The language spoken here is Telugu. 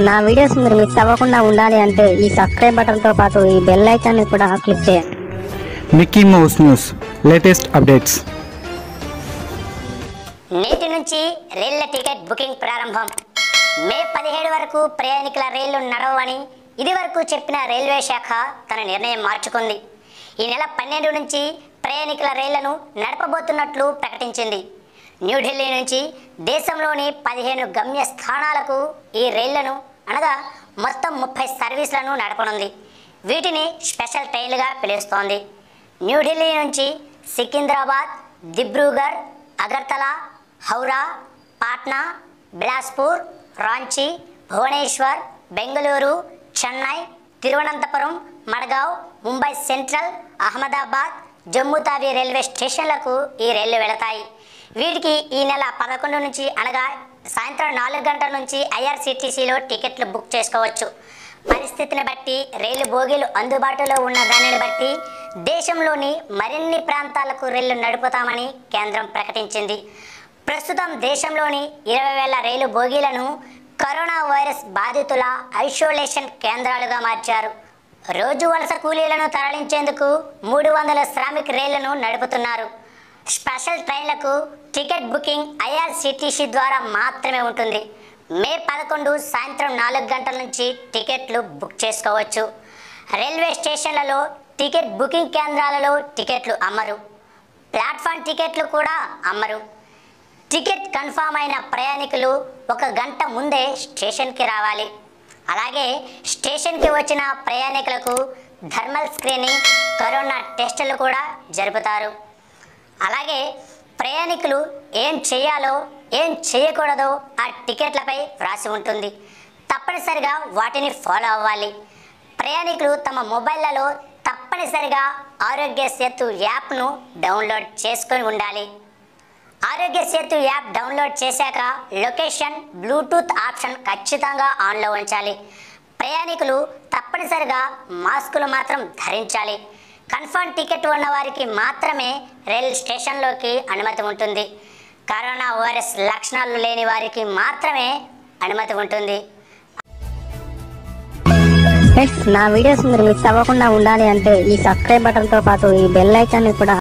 నా వీడియోస్ మీరు మిస్ అవ్వకుండా ఉండాలి అంటే ఈ సబ్స్క్రైబ్ బటన్ తో పాటు ఈ బెల్ ఐకాన్ ని కూడా క్లిక్ చేయండి. Mickey Mouse news latest updates. నేటి నుంచి రైళ్ల టికెట్ బుకింగ్ ప్రారంభం. మే 17 వరకు ప్రయాణికుల రైళ్లు నడవని ఇదివరకు చెప్పిన రైల్వే శాఖ తన నిర్ణయం మార్చుకుంది. ఈ నెల 12 నుంచి ప్రయాణికుల రైళ్లను నడపబోతున్నట్లు ప్రకటించింది. న్యూఢిల్లీ నుంచి దేశంలోని 15 గమ్య స్థానాలకు ఈ రైళ్లను అనగా మొత్తం 30 సర్వీసులను నడపనుంది. వీటిని స్పెషల్ ట్రైన్లుగా పిలుస్తోంది. న్యూఢిల్లీ నుంచి సికింద్రాబాద్, దిబ్రూగఢ్, అగర్తలా, హౌరా, పాట్నా, బిలాస్పూర్, రాంచీ, భువనేశ్వర్, బెంగళూరు, చెన్నై, తిరువనంతపురం, మడ్గావ్, ముంబై సెంట్రల్, అహ్మదాబాద్, జమ్మూ తావి రైల్వే స్టేషన్లకు ఈ రైళ్లు వెళతాయి. వీటికి ఈ నెల 11 నుంచి అనగా సాయంత్రం 4 గంటల నుంచి ఐఆర్సీటీసీలో టికెట్లు బుక్ చేసుకోవచ్చు. పరిస్థితిని బట్టి రైలు బోగీలు అందుబాటులో ఉన్న దానిని బట్టి దేశంలోని మరిన్ని ప్రాంతాలకు రైళ్లు నడుపుతామని కేంద్రం ప్రకటించింది. ప్రస్తుతం దేశంలోని 20,000 రైలు బోగీలను కరోనా వైరస్ బాధితుల ఐసోలేషన్ కేంద్రాలుగా మార్చారు. రోజు వలస కూలీలను తరలించేందుకు 300 శ్రామిక్ రైళ్లను నడుపుతున్నారు. స్పెషల్ ట్రైన్లకు టికెట్ బుకింగ్ ఐఆర్సీటీసీ ద్వారా మాత్రమే ఉంటుంది. మే 11 సాయంత్రం 4 గంటల నుంచి టికెట్లు బుక్ చేసుకోవచ్చు. రైల్వే స్టేషన్లలో టికెట్ బుకింగ్ కేంద్రాలలో టికెట్లు అమ్మరు. ప్లాట్ఫామ్ టికెట్లు కూడా అమ్మరు. టికెట్ కన్ఫామ్ అయిన ప్రయాణికులు 1 గంట ముందే స్టేషన్కి రావాలి. అలాగే స్టేషన్కి వచ్చిన ప్రయాణికులకు థర్మల్ స్క్రీనింగ్, కరోనా టెస్టులు కూడా జరుపుతారు. అలాగే ప్రయాణికులు ఏం చేయాలో ఏం చేయకూడదో ఆ టికెట్లపై వ్రాసి ఉంటుంది. తప్పనిసరిగా వాటిని ఫాలో అవ్వాలి. ప్రయాణికులు తమ మొబైళ్లలో తప్పనిసరిగా ఆరోగ్య సేతు యాప్ను డౌన్లోడ్ చేసుకొని ఉండాలి. ఆరోగ్య సేతు యాప్ డౌన్లోడ్ చేశాక లొకేషన్, బ్లూటూత్ ఆప్షన్ ఖచ్చితంగా ఆన్లో ఉంచాలి. ప్రయాణికులు తప్పనిసరిగా మాస్కులు మాత్రం ధరించాలి. కన్ఫర్మ్ టికెట్ ఉన్న వారికి మాత్రమే రైల్ స్టేషన్లోకి అనుమతి ఉంటుంది. కరోనా వైరస్ లక్షణాలు లేని వారికి మాత్రమే అనుమతి ఉంటుంది. నా వీడియోస్ మీరు మిస్ అవ్వకుండా ఉండాలి అంటే ఈ సబ్స్క్రైబ్ బటన్ తో పాటు ఈ బెల్ ఐకాన్ ని కూడా